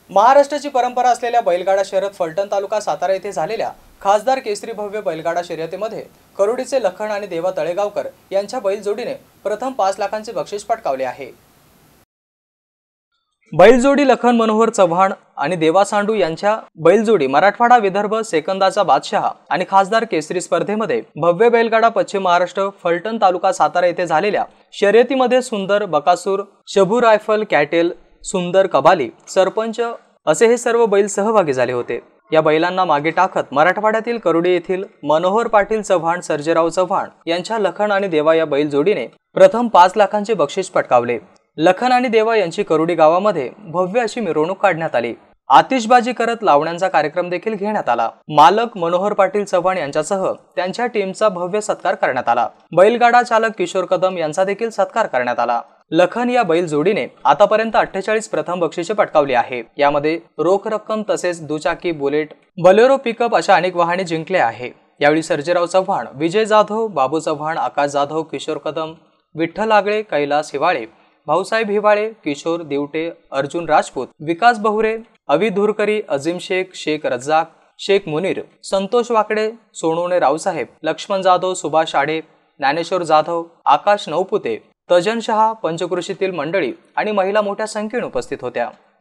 महाराष्ट्राची परंपरा असलेल्या बैलगाडा शर्यत फलटण तालुका सातारा येथे झालेल्या खासदार केसरी भव्य बैलगाडा शर्यतीमध्ये करोडीचे लखन आणि देवा तळेगावकर यांच्या बैलजोडीने प्रथम 5 लाखांचे बक्षीस पटकावले आहे। बैलजोडी लखन मनोहर चव्हाण आणि देवा सांडू यांच्या बैलजोडी मराठवाडा विदर्भ सेकंदाचा बादशाह आणि खासदार केसरी स्पर्धेमध्ये भव्य बैलगाडा पश्चिम महाराष्ट्र फलटण तालुका सातारा येथे झालेल्या शर्यतीमध्ये सुंदर, बकासूर, शबू रायफल, कॅटेल, सुंदर, कबाली, सरपंच असे हे सर्व बैल सहभागी झाले होते। या बैलांना मागे टाकत मराठवाड्यातील करोडी येथील मनोहर पाटील चव्हाण, सर्जेराव चव्हाण यांच्या लखन आणि देवा या बैल जोडीने प्रथम 5 लाखांचे बक्षीस पटकावले। लखन आणि देवा यांची करोडी गावामध्ये भव्य अशी मिरवणूक काढण्यात आली। आतिषबाजी करत लावण्यांचा कार्यक्रम देखील घेण्यात आला। मालक मनोहर पाटील चव्हाण यांच्यासह त्यांच्या टीमचा भव्य सत्कार करण्यात आला। बैलगाडा चालक किशोर कदम यांचा देखील सत्कार करण्यात आला। लखन या बैल जोडीने आतापर्यंत 48 प्रथम बक्षिसे पटकावली आहे। यामध्ये रोख रक्कम तसेच दुचाकी, बुलेट, बलेरो, पिकअप अशा अनेक वाहने जिंकले आहे। यावेळी सर्जेराव चव्हाण, विजय जाधव, बाबू चव्हाण, आकाश जाधव, किशोर कदम, विठ्ठल आगळे, कैलास हिवाळे, भाऊसाहेब हिवाळे, किशोर दिवटे, अर्जुन राजपूत, विकास बहुरे, अवी धुरकरी, अजीम शेख, शेख रज्जाक, शेख मुनीर, संतोष वाकडे, सोनवणे रावसाहेब, लक्ष्मण जाधव, सुभाष आडे, ज्ञानेश्वर जाधव, आकाश नवपुते, तजन शहा, पंचकृषीतील मंडळी आणि महिला मोठ्या संख्येने उपस्थित होत्या।